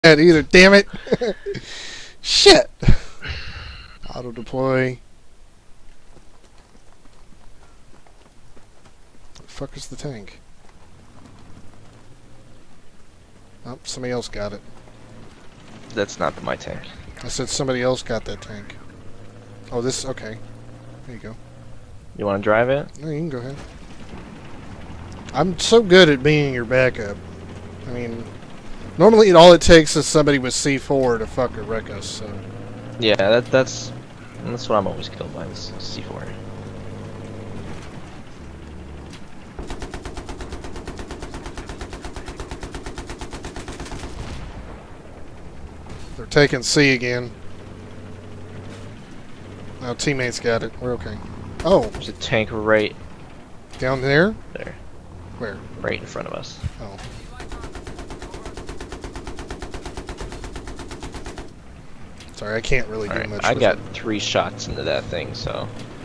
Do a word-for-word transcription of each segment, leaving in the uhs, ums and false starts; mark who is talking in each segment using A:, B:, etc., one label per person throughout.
A: either, damn it. Shit. Auto deploy. Where the fuck is the tank? Oh, somebody else got it.
B: That's not my tank.
A: I said somebody else got that tank. Oh, this, okay. There you go.
B: You want to drive it?
A: No, you can go ahead. I'm so good at being your backup. I mean, normally all it takes is somebody with C four to fucking wreck us, so.
B: Yeah, that, that's that's what I'm always killed by, is C four.
A: They're taking C again. Now teammates got it. We're okay. Oh,
B: There's a tank right
A: down there?
B: there,
A: Where?
B: right in front of us.
A: Oh. Sorry, I can't really do
B: Alright,
A: much
B: I
A: with
B: got
A: it.
B: three shots into that thing, so.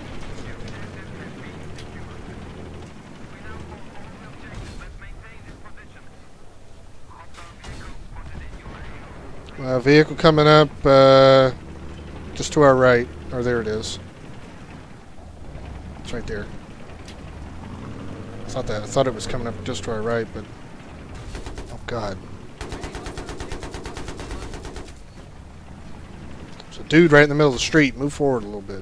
A: Uh, vehicle coming up, uh, just to our right. Or there it is. It's right there. I thought that. I thought it was coming up just to our right, but oh god. There's a dude right in the middle of the street. Move forward a little bit.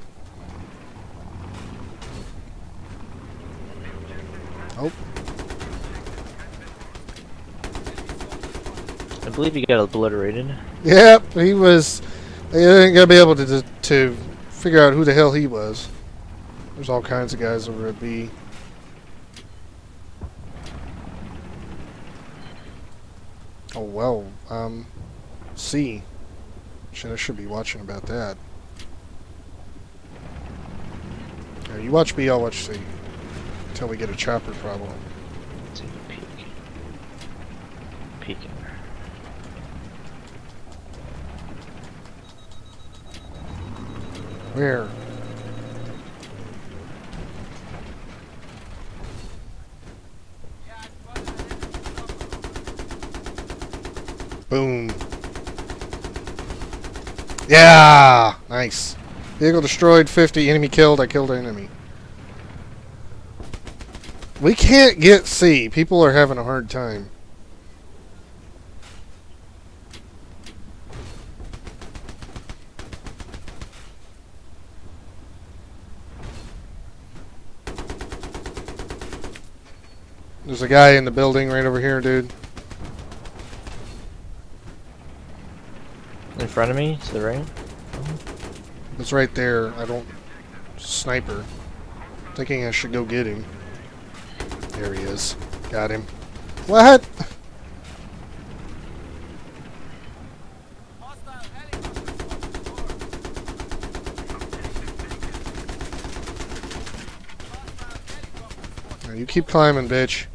A: Oh.
B: I believe he got obliterated.
A: Yep, he was. They ain't gonna be able to to figure out who the hell he was. There's all kinds of guys over at B. Oh well, um, C. Shit, I should be watching about that. Yeah, you watch B, I'll watch C. Until we get a chopper, probably.
B: Let's take a peek. Peeking.
A: Where? Boom. Yeah! Nice. Vehicle destroyed, fifty. Enemy killed. I killed an enemy. We can't get C. People are having a hard time. There's a guy in the building right over here, dude.
B: In front of me, to the right.
A: It's right there. I don't... Sniper. Thinking I should go get him. There he is. Got him. What? Now you keep climbing, bitch.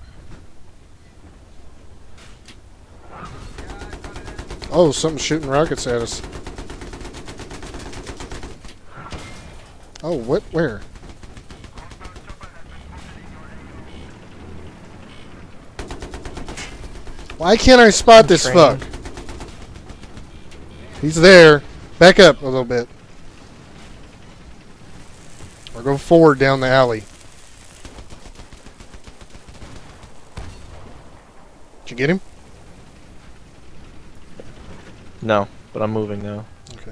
A: Oh, something's shooting rockets at us. Oh, what? Where? Why can't I spot this
B: Train.
A: fuck? He's there. Back up a little bit. Or go forward down the alley. Did you get him?
B: No, but I'm moving now.
A: Okay.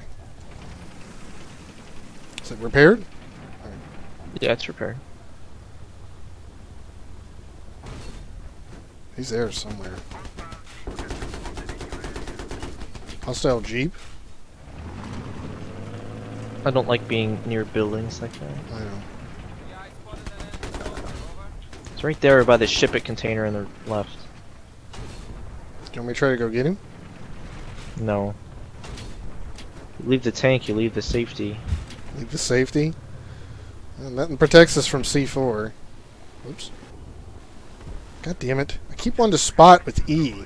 A: Is it repaired?
B: Yeah, it's repaired.
A: He's there somewhere. Hostile Jeep?
B: I don't like being near buildings like that.
A: I know.
B: It's right there by the ship it container on the left.
A: Do you want me to try to go get him?
B: No. You leave the tank, you leave the safety.
A: Leave the safety. Uh, nothing protects us from C four. Oops. God damn it. I keep wanting to spot with E.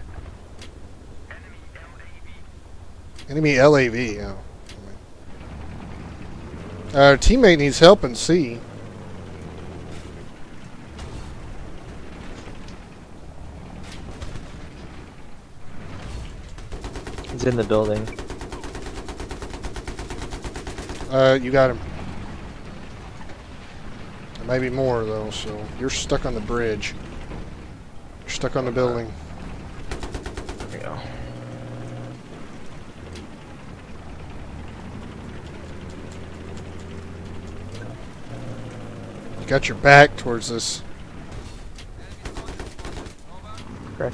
A: Enemy L A V, oh. Our teammate needs help in C.
B: He's in the building.
A: Uh, you got him. There might be more though, so you're stuck on the bridge. You're stuck on the building.
B: There we go.
A: You got your back towards this.
B: Correct.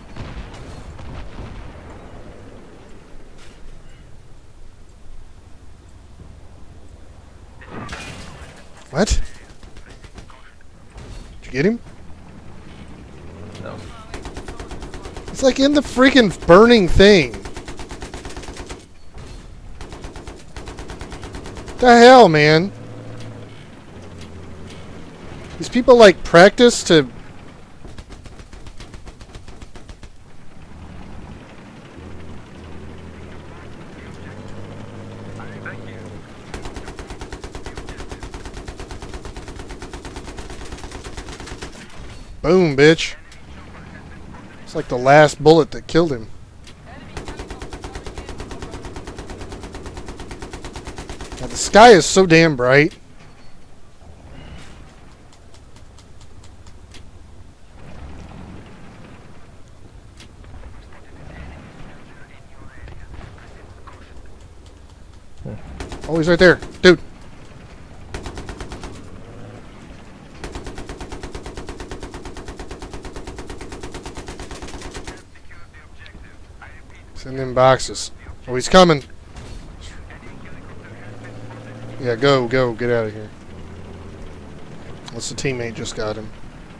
A: What? Did you get him?
B: No.
A: It's like in the freaking burning thing. The hell, man? These people like practice to... Boom, bitch. It's like the last bullet that killed him. Now, the sky is so damn bright. Oh, he's right there. Dude. Send them boxes. Oh, he's coming. Yeah, go, go, get out of here. Unless the teammate just got him.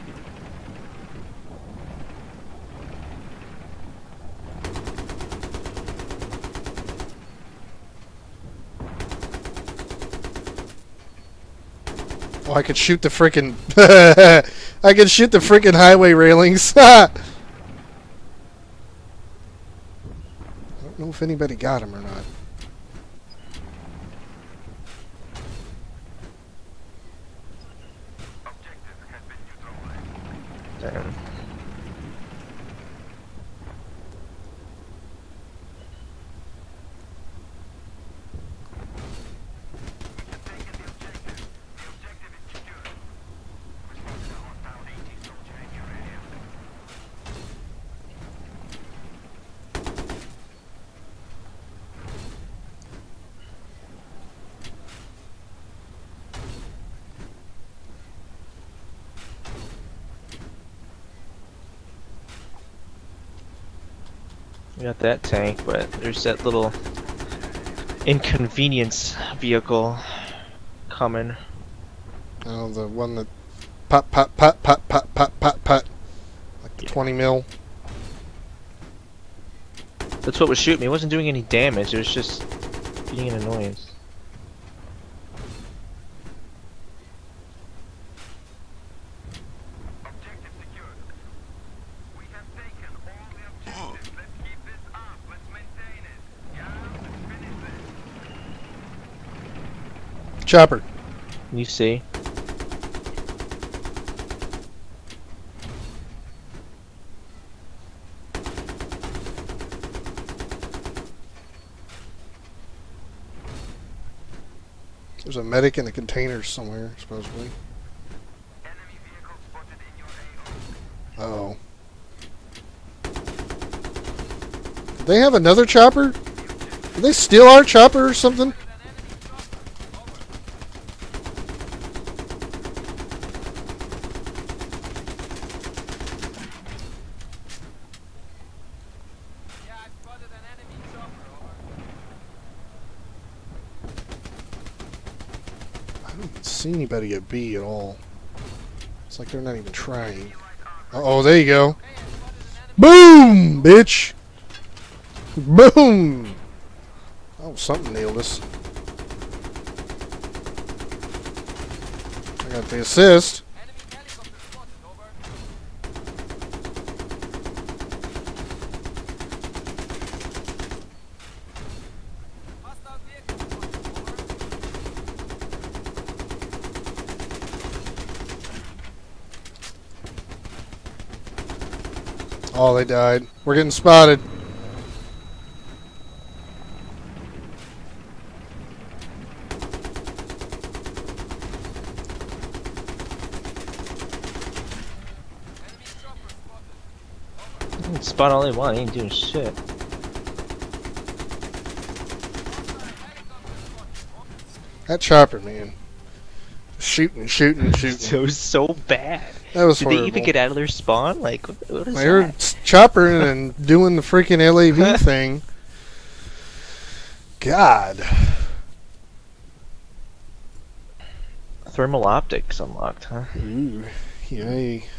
A: Oh, I could shoot the frickin' I could shoot the frickin' highway railings. I don't know if anybody got him or not.
B: Damn. We got that tank, but there's that little inconvenience vehicle coming.
A: Oh, the one that pop, pop, pop, pop, pop, pop, pop, pop. Like the
B: Yeah.
A: twenty mil.
B: That's what was shooting me. It wasn't doing any damage. It was just being an annoyance.
A: Chopper.
B: You see?
A: There's a medic in the container somewhere, supposedly. Uh oh. Did they have another chopper? Did they steal our chopper or something? I don't see anybody at B at all. It's like they're not even trying. Uh oh, there you go. Boom, bitch. Boom. Oh, something nailed us. I got the assist. Oh, they died. We're getting spotted.
B: Spawn only one, he ain't doing shit.
A: That chopper, man. Shooting, shooting, shooting.
B: It was so bad.
A: That was
B: Did
A: horrible.
B: they even get out of their spawn? Like, what, what is
A: I heard
B: that?
A: choppering and doing the freaking L A V thing. God.
B: Thermal optics unlocked, huh?
A: Ooh. Yay.